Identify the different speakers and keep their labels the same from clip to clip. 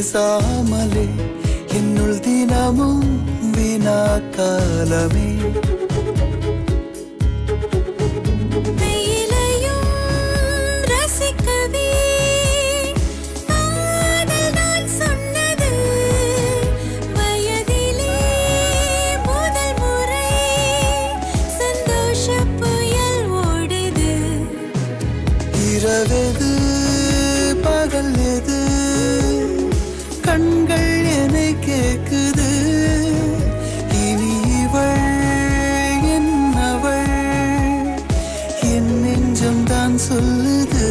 Speaker 1: பேசாமலே என்னுள் தினமும் வீணா காலமே இரவெது பகல் எது கண்கள் என்னை கேக்குது இனி இவள் என்னவள் என் நெஞ்சம் தான் சொல்லுது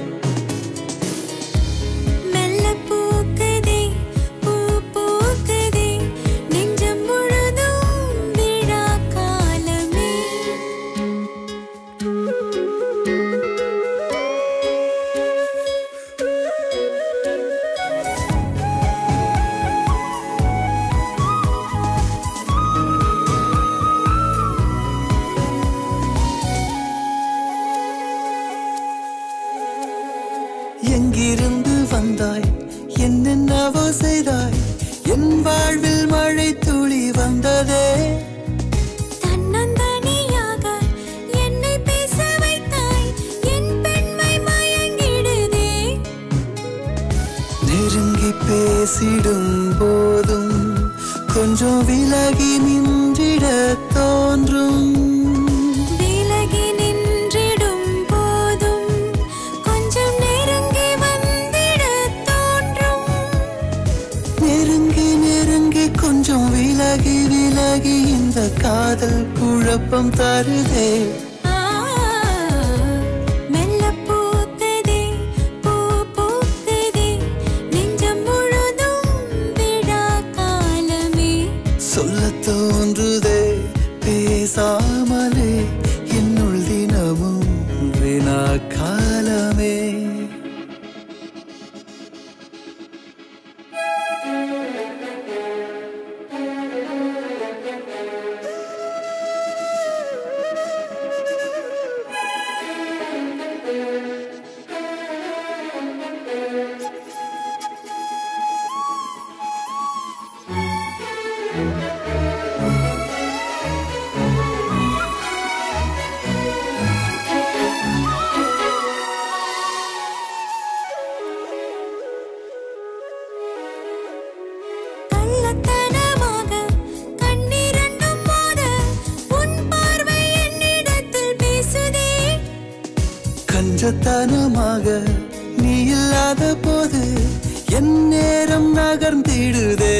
Speaker 1: எங்கிருந்து வந்தாய் என்னென்னவோ செய்தாய் என் வாழ்வில் மழை துளி வந்ததே
Speaker 2: தன்னந்தனியாக என்னை பேச வைத்தாய் என் பெண்மை மயங்கிடுதே
Speaker 1: நெருங்கி பேசிடும் போதும் கொஞ்சம் விலகி நின்றிட தோன்றும் கொஞ்சம் விலகி விலகி இந்த காதல் குழப்பம் தருதே
Speaker 2: மெல்ல பூத்ததே பூ பூத்ததே நெஞ்சம் முழுதும் விடா காலமே
Speaker 1: சொல்ல தோன்றுதே பேசாமலே என்னுள் தினமும் வினா காலமே கஞ்சத்தனமாக நீ இல்லாத போது என் நேரம் நகர்ந்திடுதே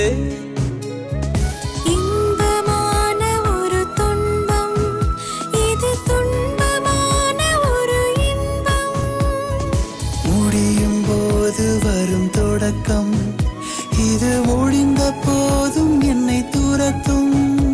Speaker 2: இன்பமான ஒரு துன்பம் இது துன்பமான ஒரு இன்பம்
Speaker 1: முடியும் போது வரும் தொடக்கம் இது முடிந்த போதும் என்னை துரத்தும்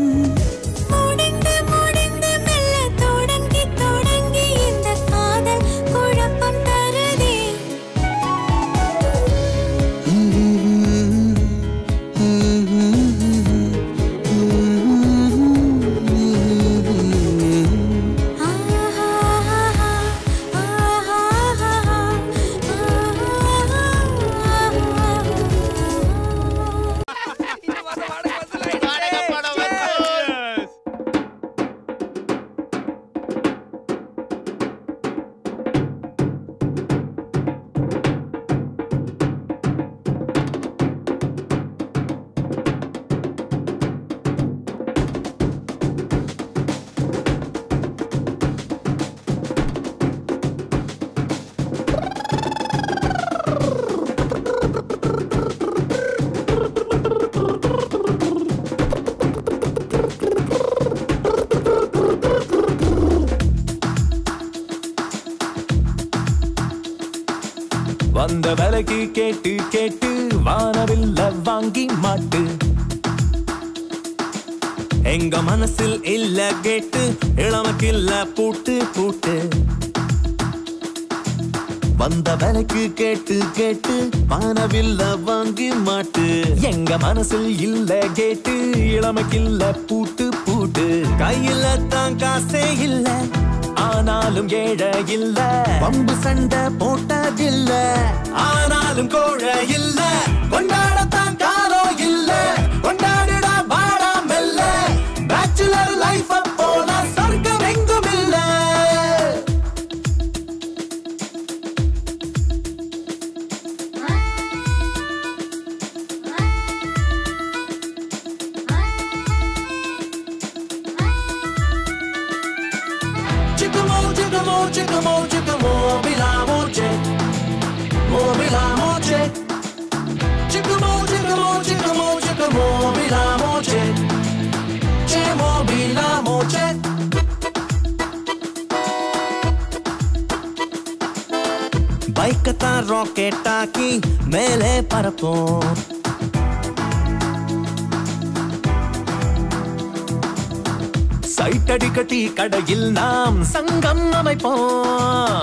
Speaker 3: வந்த விலைக்கு கேட்டு கேட்டு வானவில்ல வாங்கி மாட்டு எங்க மனசில் இல்ல கேட்டு இளமக்கில்ல பூட்டு பூட்டு வந்த விலைக்கு கேட்டு கேட்டு வானவில்ல வாங்கி மாட்டு எங்க மனசில் இல்ல கேட்டு இளமக்கில்ல பூட்டு பூட்டு கையில தான் காசே இல்ல ஆனாலும் ஏழை இல்ல வம்பு சண்டை போட்டதில்ல ஆனாலும் கோழை இல்ல கொண்டாடத்தான் காலம் இல்ல கொண்டாடிடா பாடா மெல்ல பேச்சுலர் லைஃப் போல சொர்க்கம் எங்கும் இல்ல Chicamo, chicamo, bilamoche, bilamoche. Chicamo, chicamo, chicamo, chicamo, bilamoche, chemo bilamoche. Bike ta rocket taki mele parapon. சைட்டடி கட்டி கடையில் நாம் சங்கம் அமைப்போம்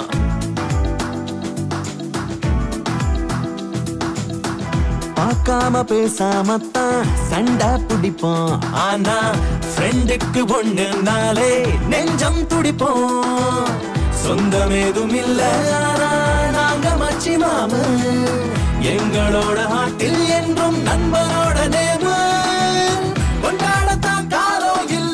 Speaker 3: பார்க்காம பேசாமத்தான் சண்டை பிடிப்போம் ஆனா ஃப்ரெண்டுக்கு ஒண்ணு நாளே நெஞ்சம் துடிப்போம் சொந்தம் ஏதும் இல்ல நாங்க மச்சி மாமு எங்களோட ஹாட்டில் என்றும் நண்பரோட நேமு கொண்டாடத்தான் காலம் இல்ல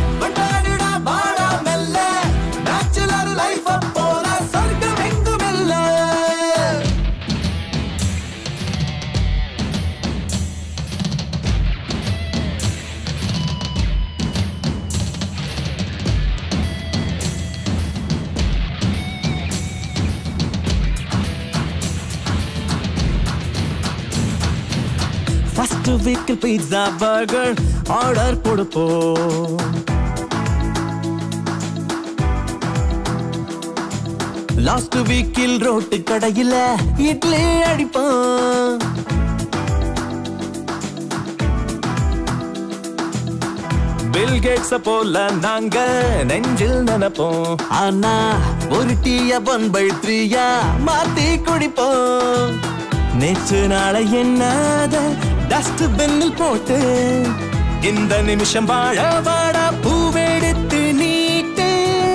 Speaker 3: First week pizza burger order கொடுப்போம் லாஸ்ட் வீக்கில் ரோட்டு கடையில இட்லி அடிப்போம் பில் கேட்ஸ் போல நாங்க நெஞ்சில் நினைப்போம் ஆனா ஒரு டீயா 1/3 மாத்தி குடிப்போம் நேற்று நாளை என்னாத டஸ்ட் பின்னில் போட்டு இந்த நிமிஷம் வாழ வாட பூவெடுத்து நீட்டு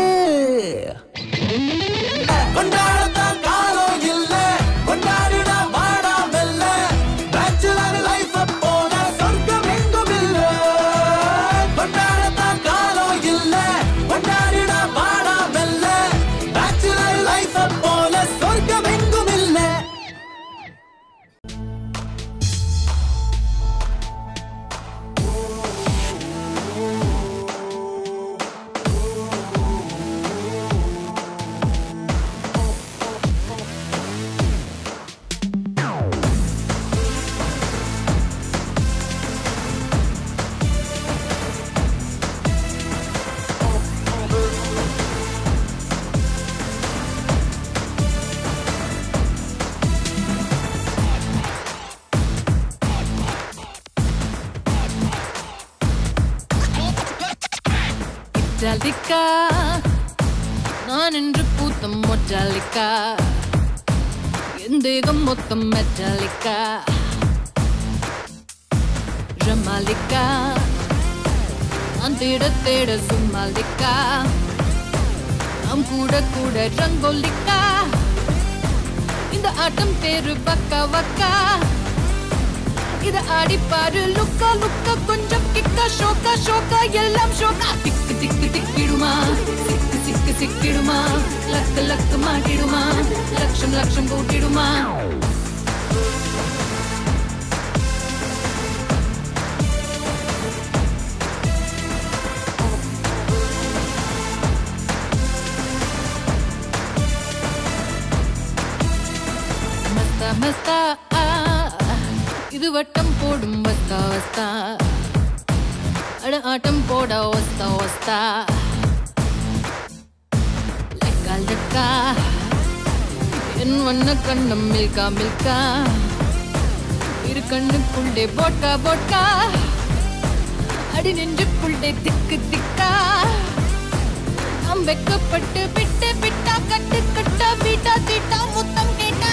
Speaker 3: கொண்டாடத்தான் காலம் இல்ல கொண்டாடிட வாடா மெல்ல பேச்சுலர் லைஃப் போல சொர்க்கம் எங்கும் இல்ல கொண்டாடத்தான் காலம் இல்ல கொண்டாடிட வாடா மெல்ல பேச்சுலர் லைஃப் போல சொர்க்கம் எங்கும் இல்ல
Speaker 4: Metallica, நான் என்று பூத்தம் Metallica, என் தேகம் மொத்தம் Metallica, Jamalika, நான் தேட தேட சும்மாலிக்கா, நாம் கூட கூட ரங்கோலிக்கா, இந்த ஆட்டம் பேரு வக்கா வக்கா, இத ஆடிப்பாரு லுக்கா லுக்கா கொஞ்சம் கிக்கா ஷோக்கா ஷோக்கா எல்லாம் ஷோக்கா திக்கு திக்கு திக்கிடுமா சிக்கு சிக்கு சிக்கிடுமா லக்கு லக்கு மாட்டிடுமா லட்சம் லட்சம் கூட்டிடுமா மஸ்தா மஸ்தா இது வட்டம் போடும் வஸ்தா வஸ்தா அட ஆட்டம் போட வஸ்தா வஸ்தா லக்கா லக்கா என் வண்ண கண்ணம் மில்கா மில்கா இரு கண்ணுக்குள்ளே போட்டா போட்டா அடி நெஞ்சுக்குள்ளே திக்கு திக்கா நாம் வெக்கப்பட்டு விட்டு விட்டா கட்டு கட்டா வீட்டா தீட்டா முத்தம் கேட்டா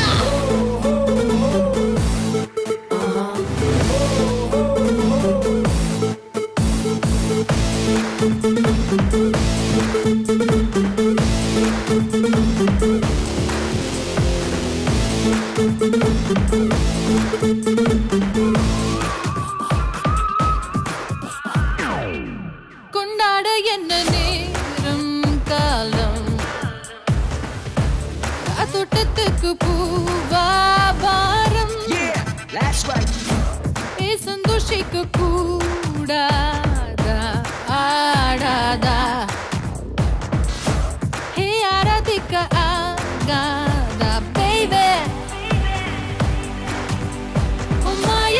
Speaker 4: பூவுக்கு பூவா வாரம் ஏ சந்தோஷிக்கு கூடாதா ஆடாதா ஹே ஆராதிக்க ஆகாதா baby oh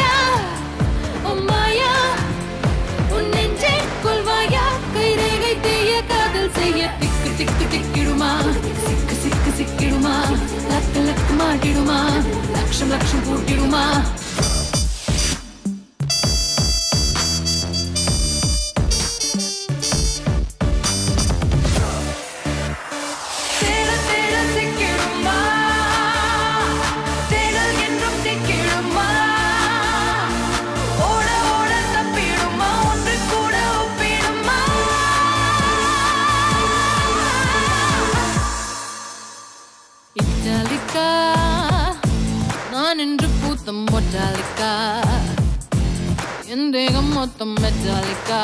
Speaker 4: Maya உன் நெஞ்சை கொள்வாயா கைரேகை தேய காதல் செய்ய திக்கு திக்கு திக்கிடுமா சிக்கு சிக்கு சிக்கிடுமா லக்கு லக்கு மாட்டிடுமா லட்சம் லட்சம் கூட்டிடுமா நான் என்று பூத்தம் மொட்டாலிக்கா என் தேகம் மொத்தம் மெட்டாலிக்கா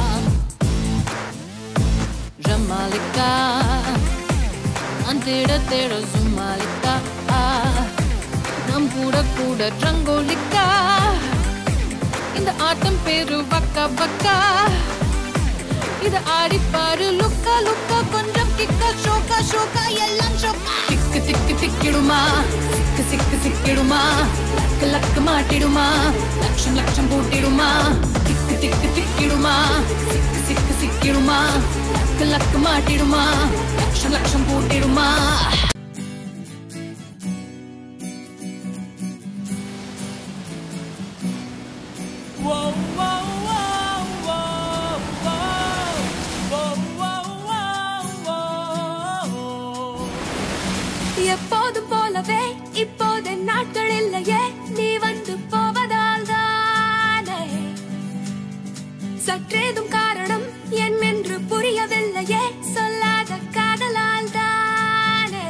Speaker 4: ஜமாலிக்கா நான் தேட தேட சுமாலிக்கா நம் கூட கூட ரங்கோலிக்கா இந்த ஆட்டம் பேரு வக்கா வக்கா இது ஆடிப்பாரு லுக்கா லுக்கா கொஞ்சம் கிக்கா ஷோக்கா ஷோக்கா எல்லாம் ஷோக்கா திக்கு திக்கு திக்கிடுமா சிக்கு சிக்கு சிக்கிடுமா லக்கு லக்கு மாட்டிடுமா லட்சம் லட்சம் கூட்டிடுமா திக்கு திக்கு திக்கிடுமா சிக்கு சிக்கு சிக்கிடுமா லக்கு லக்கு மாட்டிடுமா லட்சம் லட்சம் கூட்டிடுமா
Speaker 2: எப்போதும் போலவே இப்போது நாட்கள் இல்லையே நீ வந்து போவதால் தானே சற்றேதும் காரணம் என்னென்று புரியவில்லையே சொல்லாத காதலால் தானே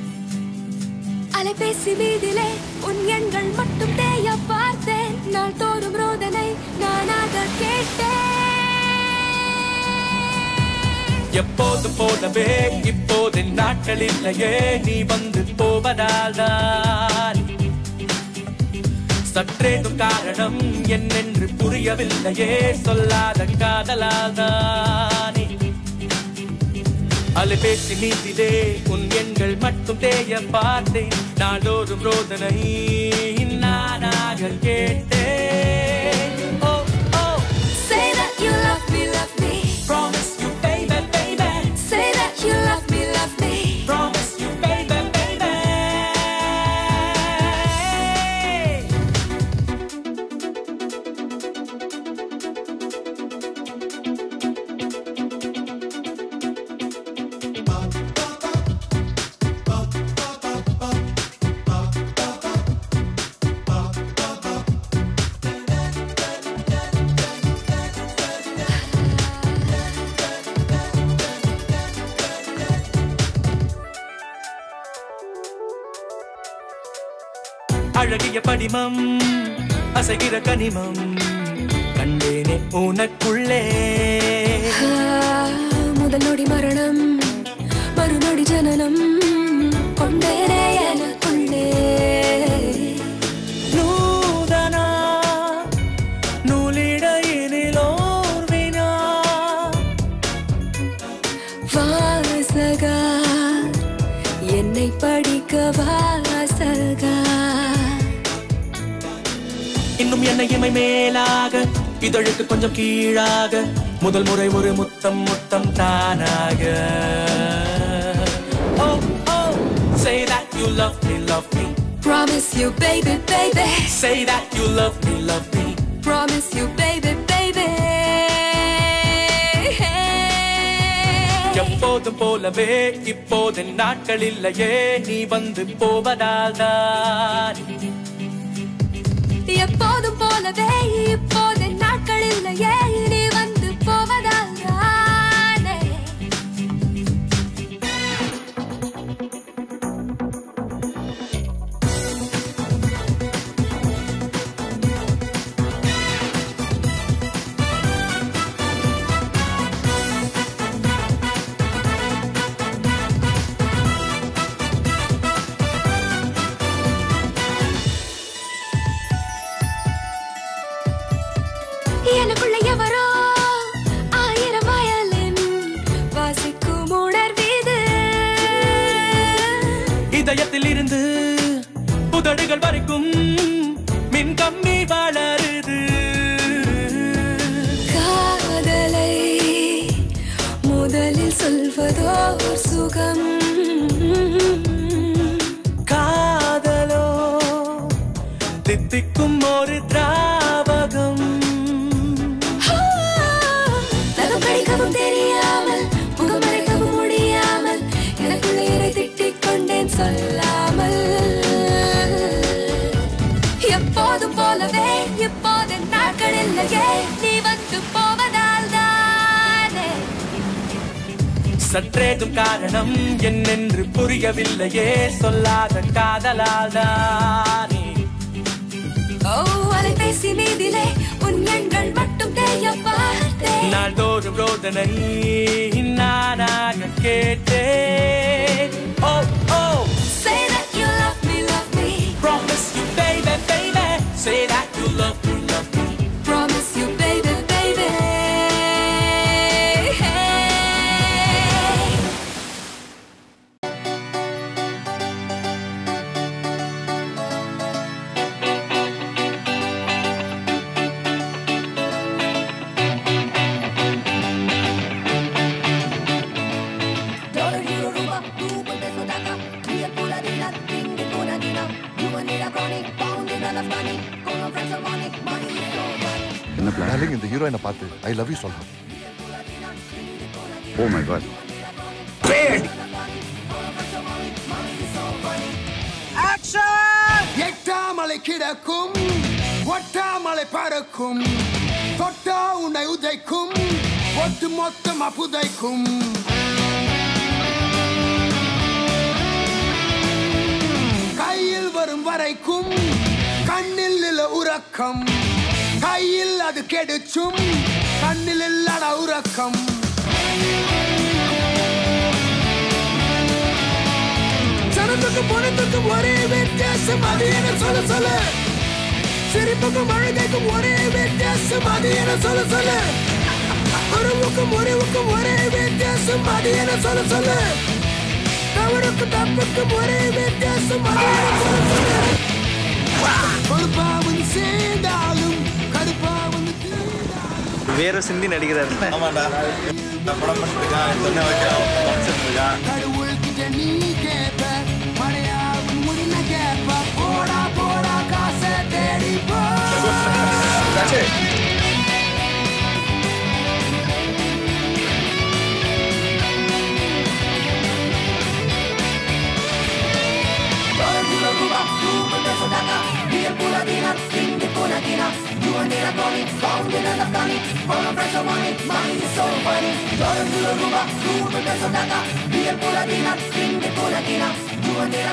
Speaker 2: அலைபேசி மீதிலே உன் எண்கள் மட்டும் தேய பார்த்தேன் நாள் தோறும் ரோதனை நானாக கேட்டேன்
Speaker 5: எப்போது போலவே இப்போது நாட்கள் இல்லையே நீ வந்து போவதால்தான் சற்றேதும் காரணம் என்னென்று புரியவில்லையே சொல்லாத காதலால்தானே அலைபேசி மீதிலே உன் எண்கள் மட்டும் தேய பார்த்தேன் நாளோறும் ரோதனை நானாக கேட்டேன் oh, oh.
Speaker 2: Say that you love me, love me.
Speaker 5: Promise you baby, baby.
Speaker 2: Say that you love me, love me.
Speaker 5: Promise you baby, baby. அழகிய படிமம் அசைகிற கனிமம் கண்டேனே உனக்குள்ளே
Speaker 2: முதல் நொடி மரணம் மறுநொடி ஜனனம் கொண்டேனே எனக்குள்ளே
Speaker 5: நூதனா நூலிடையினிலோர் வினா
Speaker 2: வாசகா என்னை படிக்க வாசகா
Speaker 5: இன்னும் என்னை இமை மேலாக இதழுக்கு கொஞ்சம் கீழாக முதல் முறை ஒரு முத்தம் முத்தம் தானாக oh, oh. Say that you love me
Speaker 2: Promise you baby baby
Speaker 5: Say that you love me
Speaker 2: Promise you baby baby
Speaker 5: எப்போதும் போலவே இப்போது நாட்கள் இல்லையே நீ வந்து போவதால்தான்
Speaker 2: எப்போதும் போலவே இப்போது நாட்கள் இல்லையே நீ வந்து போவதால் தானே
Speaker 5: இதயத்தில் இருந்து புதடுகள் வரைக்கும் மின் கம்பி வளருது.
Speaker 2: காதலை முதலில் சொல்வதோ சுகம்,
Speaker 5: காதலோ தித்திக்கும் ஒரு திராவகம்.
Speaker 2: நகம் கடிக்கவும் தெரியாமல் முகம் மறைக்கவும் முடியாமல் எனக்குள்ளே திட்டிக் கொண்டேன் சொல்லாமல். எப்போதும் போலவே இப்போது நாட்கள் இல்லையே, நீ வந்து போவதால் தானே.
Speaker 5: சற்றேதும் காரணம் என்னென்று புரியவில்லையே, சொல்லாத காதலால் தானே.
Speaker 2: ஓ அலைபேசி மீதிலே உன் எண்கள் மட்டும் தேய பார்த்தேன்.
Speaker 5: நாள்தோறும் ரோதனை நானாக கேட்டேன். Oh oh
Speaker 2: Say that you love me, love me.
Speaker 5: promise you baby baby, say that you love me, love me.
Speaker 2: Promise you baby, baby. Hey.
Speaker 6: என்ன பிளான்? டார்லிங், இந்த ஹீரோயினை பார்த்து ஐ லவ் யூ சொல்றேன். Oh my God.
Speaker 7: எட்டாமலை கிடக்கும் ஒட்டாமலை பறக்கும், தொட்டா உன்னை உதைக்கும், ஒட்டு மொத்தமா புதைக்கும். கையில் வரும் வரைக்கும் கண்ணில் இல்ல உறக்கம், கையில் அது கெடுச்சும் கண்ணில் இல்லட உறக்கம். சனத்துக்கும் பொணத்துக்கும் ஒரே வித்தியாசம், அது என சொல்ல சொல்ல. சிரிப்புக்கும் அழுகைக்கும் ஒரே வித்தியாசம், அது என சொல்ல சொல்ல. உறவுக்கும் உறவுக்கும் ஒரே வித்தியாசம், அது என சொல்ல சொல்ல. தவறுக்கும் தப்புக்கும் ஒரே வித்தியாசம், அது என சொல்ல சொல்ல. பொறுப்பாவும் சேர்ந்தாலும் கடுப்பாவும்
Speaker 8: வேற சிந்தி நடிக்கிறாரு.
Speaker 7: கடவுள் கிட்ட நீ கேப்ப, மழையாவும் முடின கேப்ப. போடா போடா காசை தேடி போ.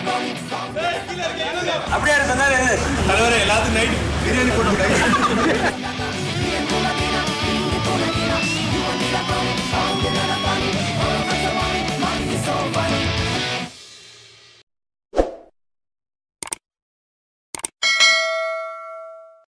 Speaker 8: அப்படியே எல்லாத்துக்கும் நைட் பிரியாணி போட்டு